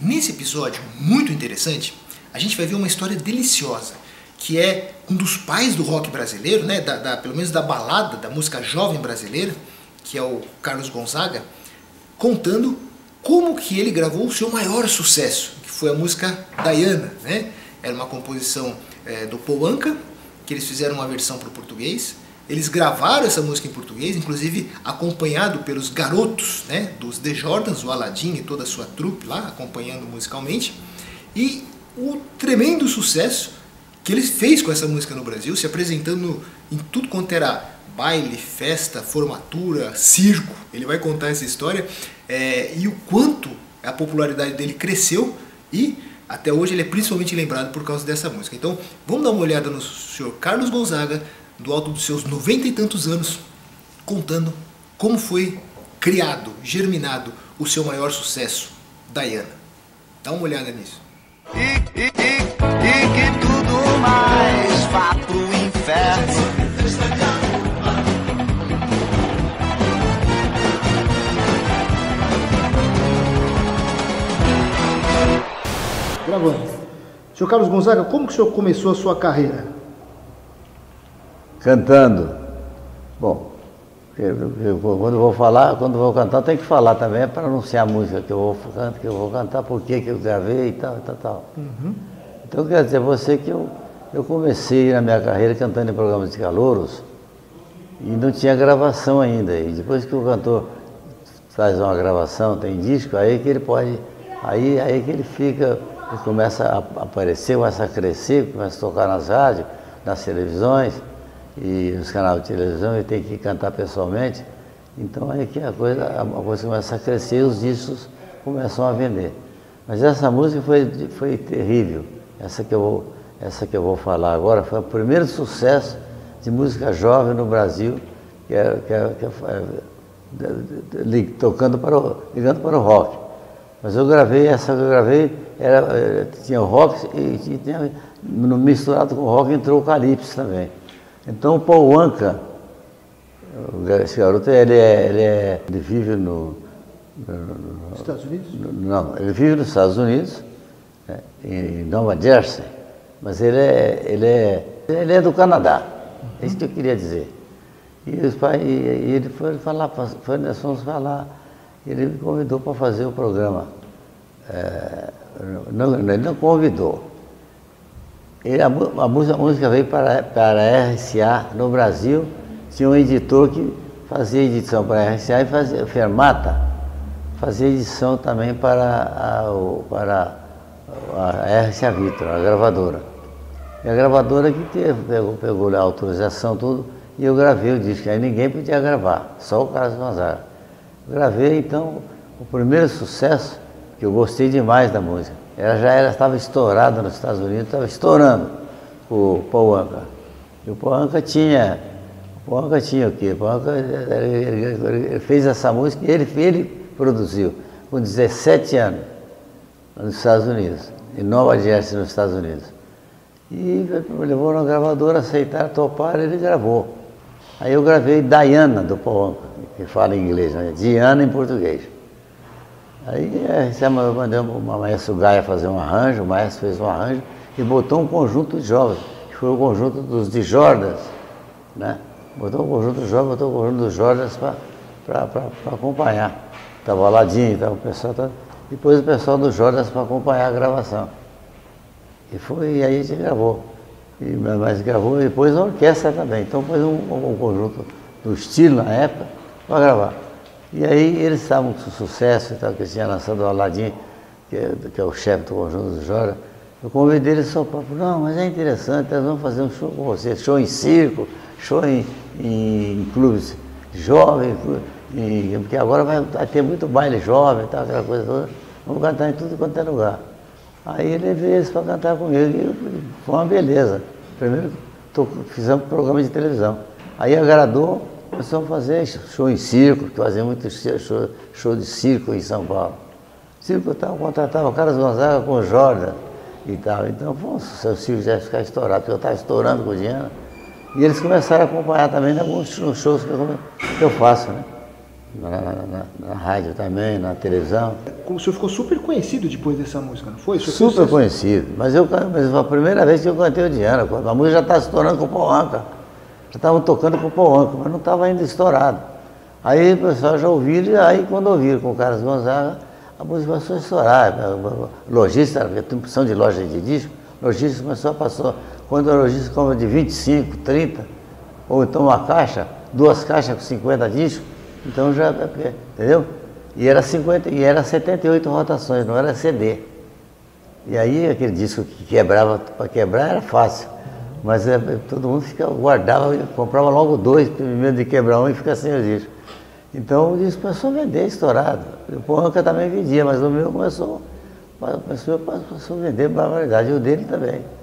Nesse episódio muito interessante, a gente vai ver uma história deliciosa, que é um dos pais do rock brasileiro, né, pelo menos da balada, da música jovem brasileira, que é o Carlos Gonzaga, contando como que ele gravou o seu maior sucesso, que foi a música Diana, né? Era uma composição do Paul Anka, que eles fizeram uma versão para o português. Eles gravaram essa música em português, inclusive acompanhado pelos garotos, né, dos The Jordans, o Aladdin e toda a sua trupe lá, acompanhando musicalmente. E o tremendo sucesso que ele fez com essa música no Brasil, se apresentando em tudo quanto era baile, festa, formatura, circo. Ele vai contar essa história e o quanto a popularidade dele cresceu e até hoje ele é principalmente lembrado por causa dessa música. Então vamos dar uma olhada no senhor Carlos Gonzaga, do alto dos seus 90 e tantos anos, contando como foi criado, germinado o seu maior sucesso, Diana. Dá uma olhada nisso. E que tudo mais vá pro inferno. Gravando. Senhor Carlos Gonzaga, como que o senhor começou a sua carreira? Cantando. Bom, quando vou cantar, tem que falar também para anunciar a música que eu vou cantar, por que eu gravei e tal. Uhum. Então, quer dizer, você que eu comecei na minha carreira cantando em programas de calouros e não tinha gravação ainda. E depois que o cantor faz uma gravação, tem disco, aí que ele pode, aí que ele fica, ele começa a aparecer, começa a crescer, começa a tocar nas rádios, nas televisões e nos canais de televisão, ele tem que cantar pessoalmente. Então aí que a coisa começa a crescer e os discos começam a vender. Mas essa música foi terrível. Essa que eu vou falar agora foi o primeiro sucesso de música jovem no Brasil, ligando para o rock. Mas essa que eu gravei tinha o rock e tinha, misturado com o rock entrou o calypso também. Então o Paul Anka, esse garoto, ele vive nos Estados Unidos? Não, ele vive nos Estados Unidos, em Nova Jersey, mas ele é do Canadá, é isso que eu queria dizer. E ele foi falar, nós fomos falar, ele me convidou para fazer o programa. Ele não convidou. A música veio para a RCA no Brasil, tinha um editor que fazia edição para a RCA e fazia Fermata, fazia edição também para a RCA Victor, a gravadora. E a gravadora que pegou a autorização, tudo, e eu gravei o disco. Aí ninguém podia gravar, só o Carlos Gonzaga. Gravei, então, o primeiro sucesso, que eu gostei demais da música. Ela estava estourada nos Estados Unidos, estava estourando o Paul Anka. E o Paul Anka tinha o quê? O Paul Anka, ele fez essa música e ele produziu com 17 anos nos Estados Unidos, em Nova Jersey, nos Estados Unidos. E me levou na gravadora, aceitaram, toparam, ele gravou. Aí eu gravei Diana, do Paul Anka, que fala em inglês, né? Diana em português. Aí eu mandei o maestro Gaia fazer um arranjo, o maestro fez um arranjo e botou um conjunto de jovens, que foi o conjunto dos The Jordans, né? Botou um conjunto de jovens, botou um conjunto dos Jordans para acompanhar. Estava o Aladdin, estava o pessoal, depois o pessoal dos Jordans para acompanhar a gravação. E aí a gente gravou. Mas gravou depois a orquestra também, então pôs um conjunto do estilo na época para gravar. E aí eles estavam com sucesso, que eles tinham lançado o Aladdin, que é o chefe do conjunto do Jora. Eu convidei eles só para falar, não, mas é interessante, nós vamos fazer um show com você, show em circo, show em clubes jovens, porque agora vai ter muito baile jovem, tal, aquela coisa toda, vamos cantar em tudo quanto é lugar. Aí ele veio eles para cantar comigo e foi uma beleza. Primeiro fizemos programa de televisão, aí agradou. Começamos a fazer show em circo, que fazia muito show de circo em São Paulo. Circo tal, contratava o Carlos Gonzaga com o Jordan e tal. Então, o circo já ia ficar estourado, porque eu estava estourando com o Diana. E eles começaram a acompanhar também em alguns shows que eu faço, né? na rádio também, na televisão. O senhor ficou super conhecido depois dessa música, não foi? Super conhecido, mas foi a primeira vez que eu cantei o Diana. A música já estava estourando com o Paul Anka. Já estavam tocando com o Paul Anka, mas não estava ainda estourado. Aí o pessoal já ouviram, e aí quando ouviram com o Carlos Gonzaga, a música começou a estourar. O lojista, porque tem opção de loja de disco, o lojista passou, quando o lojista compra de 25, 30, ou então uma caixa, 2 caixas com 50 discos, então já, entendeu? E era 78 rotações, não era CD. E aí aquele disco que quebrava, para quebrar era fácil. Mas todo mundo guardava, comprava logo 2, primeiro de quebrar um e ficar sem o disco. Então o disco começou a vender estourado. O Paul Anka também vendia, mas o meu começou a vender barbaridade, e o dele também.